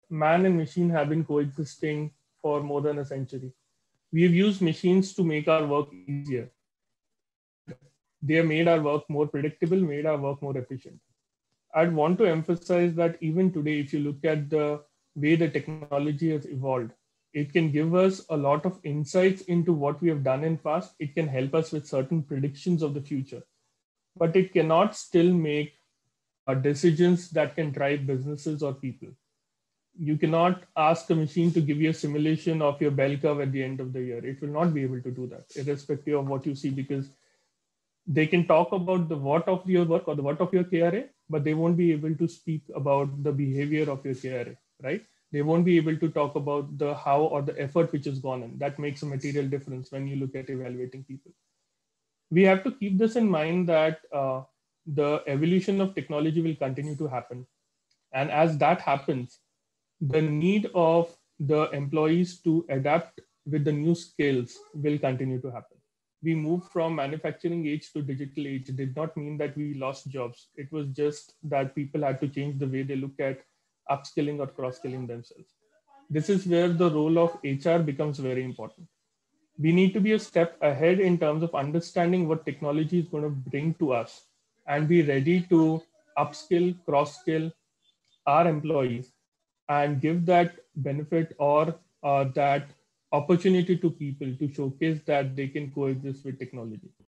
man and machine have been coexisting for more than a century. We've used machines to make our work easier, and they have made our work more predictable, made our work more efficient. I'd want to emphasize that even today, if you look at the way the technology has evolved, it can give us a lot of insights into what we have done in past. It can help us with certain predictions of the future, but it cannot still make decisions that can drive businesses or people. You cannot ask a machine to give you a simulation of your bell curve at the end of the year. It will not be able to do that, irrespective of what you see, because they can talk about the what of your work or the what of your KRA, but they won't be able to speak about the behavior of your KRA, right? They won't be able to talk about the how or the effort which has gone in. That makes a material difference when you look at evaluating people. We have to keep this in mind that the evolution of technology will continue to happen. And as that happens, the need of the employees to adapt with the new skills will continue to happen. We moved from manufacturing age to digital age did not mean that we lost jobs. It was just that people had to change the way they look at upskilling or cross skilling themselves. This is where the role of HR becomes very important. We need to be a step ahead in terms of understanding what technology is going to bring to us and be ready to upskill, cross skill our employees and give that benefit or that opportunity to people to showcase that they can coexist with technology.